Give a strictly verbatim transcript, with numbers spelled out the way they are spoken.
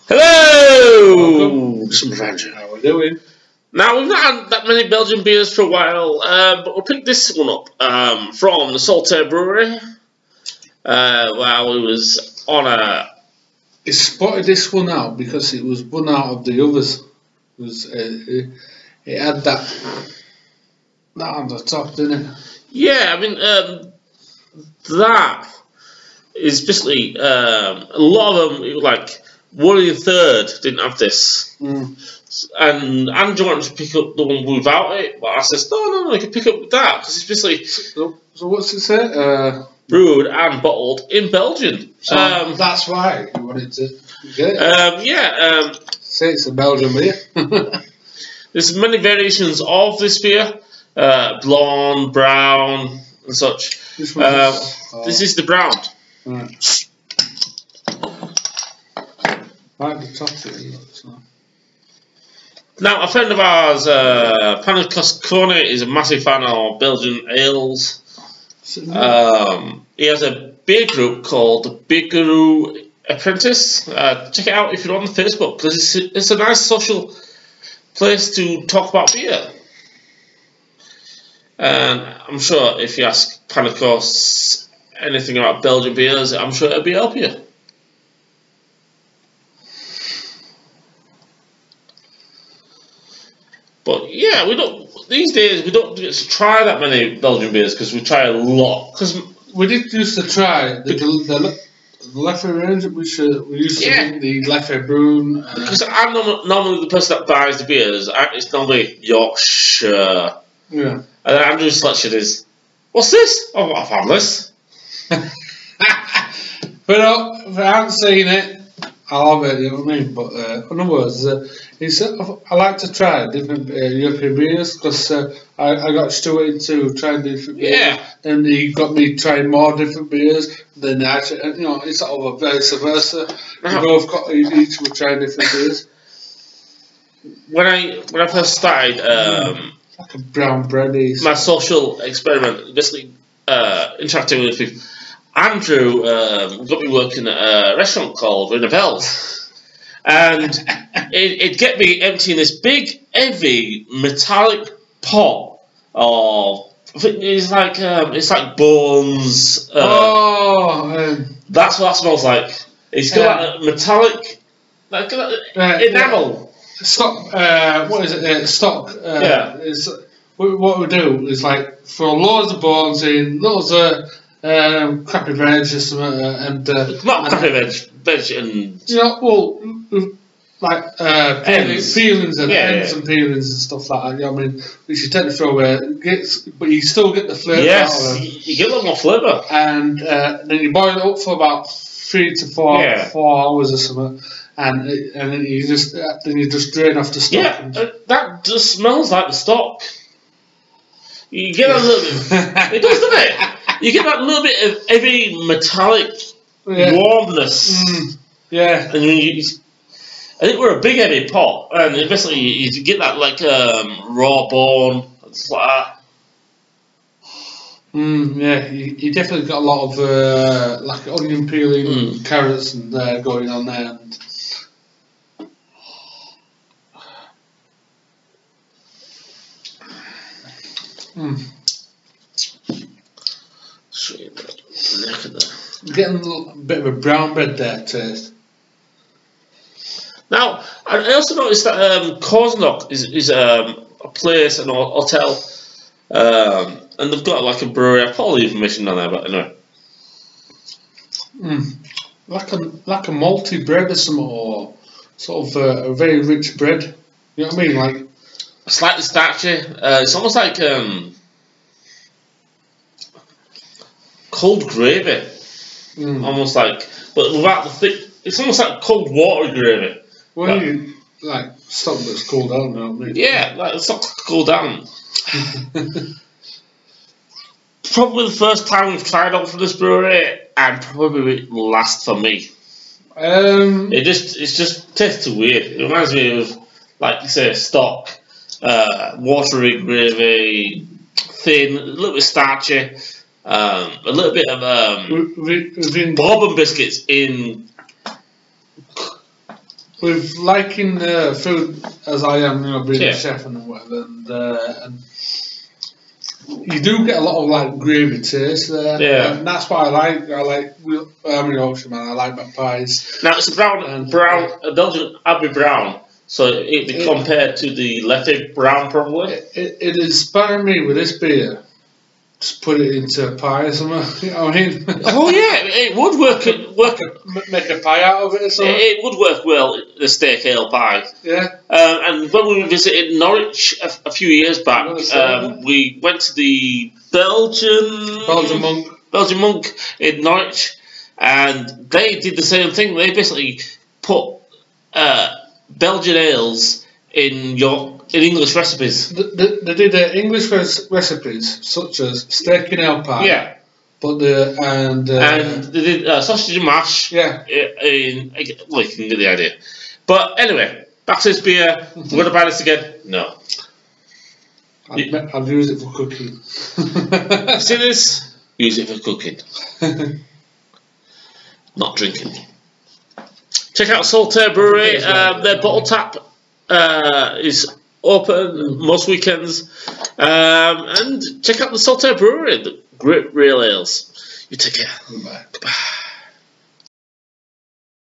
Hello! Welcome. How are we doing? Now, we've not had that many Belgian beers for a while, uh, but we'll pick this one up um, from the Saltaire Brewery. Uh, while we was on a... It spotted this one out because it was one out of the others. It, was, uh, it, it had that, that on the top, didn't it? Yeah, I mean, um, that is basically... Um, a lot of them, it was like... One in the third didn't have this, Mm. and Andrew wanted to pick up the one without it, but I said, no, no, no, I can pick up that, because it's basically So, so what's it say? Uh, brewed and bottled in Belgium. so Um, that's why you wanted to get it. um, yeah, um, Say it's a Belgian beer. there's many variations of this beer, uh, blonde, brown, and such. This one's Uh, oh, this is the brown. right. Right at the top of it, so. Now, a friend of ours, uh, Pater Noster, is a massive fan of Belgian ales. Um, he has a beer group called the Brewery Apprentice. Uh, check it out if you're on the Facebook, because it's, it's a nice social place to talk about beer. And I'm sure if you ask Pater Noster anything about Belgian beers, I'm sure it'll be help you. But yeah, we don't these days we don't get to try that many Belgian beers because we try a lot. Because we did used to try the the, the Leffe range. We should we used to yeah. drink the Leffe Brewed. Uh, because I'm normally, normally the person that buys the beers. I, it's normally Yorkshire. Yeah. And then Andrew's selection is, what's this? Oh, I found this. But uh, if I haven't seen it, I'll have it. You know what I mean? But uh, in other words. Uh, It's, uh, I like to try different uh, European beers because uh, I, I got Stuart into trying different beers. Yeah. And he got me trying more different beers. Then actually, you know, it's sort of a vice versa. Uh-huh. We both got each were trying different beers. When I when I first started um, like a brown bready. my social experiment, basically uh, interacting with people, Andrew um, got me working at a restaurant called Refermented. And it, it'd get me emptying this big, heavy, metallic pot of. I think it's like um, it's like bones. Uh, oh, um, that's what that smells like. It's got uh, like a metallic, like uh, uh, enamel. Stock. Uh, what is it? Uh, stock. Uh, Yeah. Is what we do is like throw loads of bones in, loads of um, crappy veg or something, uh, and uh, Not and, crappy veg, veg and. you know, well, like uh, Ends. peelings and Yeah, ends yeah. and peelings and stuff like that. You know what I mean? Which you tend to throw away, gets, but you still get the flavour out Yes, of it. you you get a lot more flavour. And uh, then you boil it up for about three to four Yeah. four hours or something, and it, and then you just uh, then you just drain off the stock. Yeah, and- uh, that just smells like the stock. You get a little bit. It does, doesn't it? You get that little bit of heavy metallic yeah. warmness, Mm, yeah. and you, you, I think we're a big heavy pot, and basically you, you get that like um, raw bone. It's like that. Mm, yeah, you, you definitely got a lot of uh, like onion peeling, Mm. carrots, and uh, going on there. And mm. Sweet. Look at that. Getting a little bit of a brown bread there taste. Now, I also noticed that um, Corsendonk is, is um, a place, an ho- hotel, um, and they've got like a brewery. I put all the information on there, but anyway. Mm. Like a like a malty bread or something, or sort of uh, a very rich bread. You know what I mean? Like Slightly starchy. Uh, it's almost like um, cold gravy. mm. Almost like, but without the thick. It's almost like cold water gravy. when But- you like stuff that's cooled down. You know what I mean? Yeah, like it's not to cool down. Probably the first time we've tried out from this brewery, and probably will last for me. Um. It just it's just tastes too weird. It reminds me of, like you say, stock, uh, watery gravy, thin, a little bit starchy, um, a little bit of um, we- we- we've been- bourbon biscuits in with liking uh, food as I am, you know, being yeah. a chef and whatever, and, uh, and you do get a lot of like gravy taste there. Yeah. And that's what I like. I like. I'm an Yorkshire man. I like my pies. Now it's a brown, and, brown, a Belgian Abbey brown. So it be compared to the Leffe brown, probably. It, it, it inspired me with this beer. Just put it into a pie or something. You know what I mean? Oh yeah, it would work. It work. Make a pie out of it or something. It, it would work well. The steak ale pie. Yeah. Um, and when we visited Norwich a, a few years back, um, we went to the Belgian Belgian monk. Belgian monk in Norwich, and they did the same thing. They basically put uh, Belgian ales in your in English recipes. They, they, they did uh, English res- recipes such as steak and ale pie. Yeah. But the and uh, and they did uh, sausage and mash. Yeah. In, in well, you can get the idea. But anyway, back to this beer. We're going to buy this again. No. I'd, I'd use it for cooking. See this? Use it for cooking. Not drinking. Check out Saltaire Brewery. Um, their bottle tap uh, is open most weekends. Um, and check out the Saltaire Brewery. The great real ales. You take care. Goodbye. Goodbye.